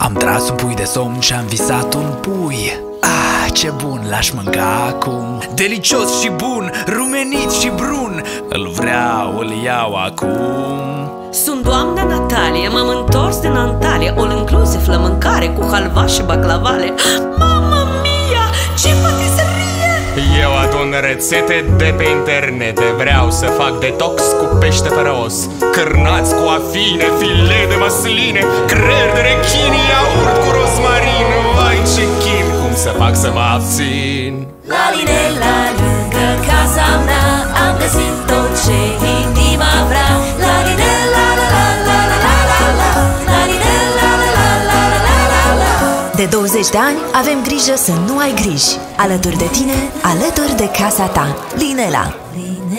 Am tras un pui de somn și-am visat un pui. Ah, ce bun l-aș mânca acum. Delicios și bun, rumenit și brun. Îl vreau, îl iau acum. Sunt doamna Natalie, m-am întors din Antalya. All inclusive la mâncare cu halva și baclavale. Mamma mia, ce patiserie! Eu adun rețete de pe internet. Vreau să fac detox cu pește fără os, cârnați cu afine, file de măsline, creier de rechini, iaurt cu rozmarin. Vai, ce chin, cum să fac să mă abțin? La Linela, lângă casa mea, am găsit tot ce inima vrea. La Linela, la la la la la la la. La Linela, la la la la la la la. De 20 de ani avem grijă să nu ai griji. Alături de tine, alături de casa ta. Linela.